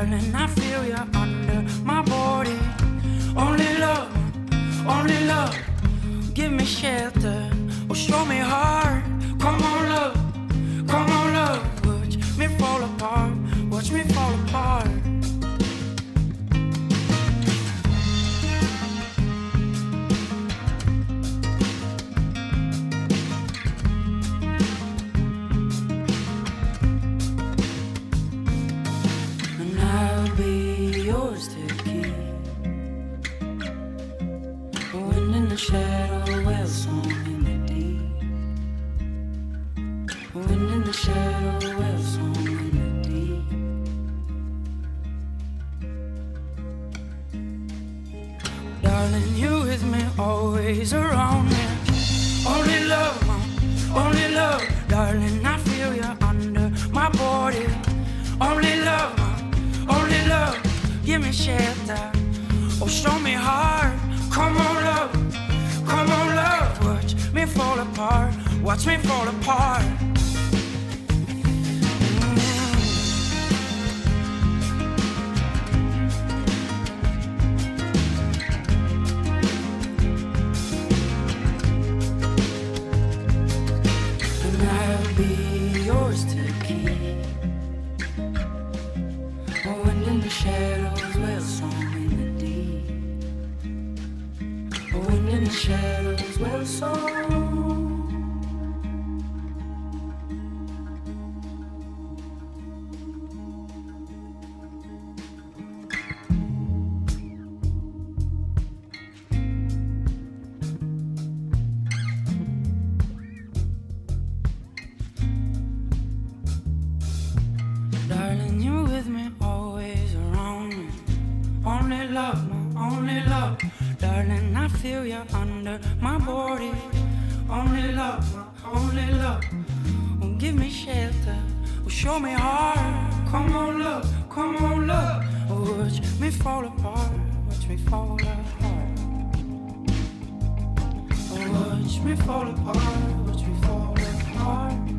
darling, I feel you under my body. Only love, give me shelter or show me heart. Come on, love, watch me fall apart, watch me fall apart. And I'll be yours to keep. Wind in the shadow, well song in the deep. Wind in the shadow, well song in the deep. Darling, you with me, always around me. Only love, darling, I feel you under my body. Only love, give me shelter, or show me heart. Come on, love, watch me fall apart, watch me fall apart. And I'll be yours to keep. Wind in the shadows, well song in the deep. Wind in the shadows, well song. Darling, you with me, always around me. Only love, darling, I feel you under my body. Only love, oh, give me shelter, oh, show me heart. Come on, love, oh, watch me fall apart, watch me fall apart. Oh, watch me fall apart, watch me fall apart.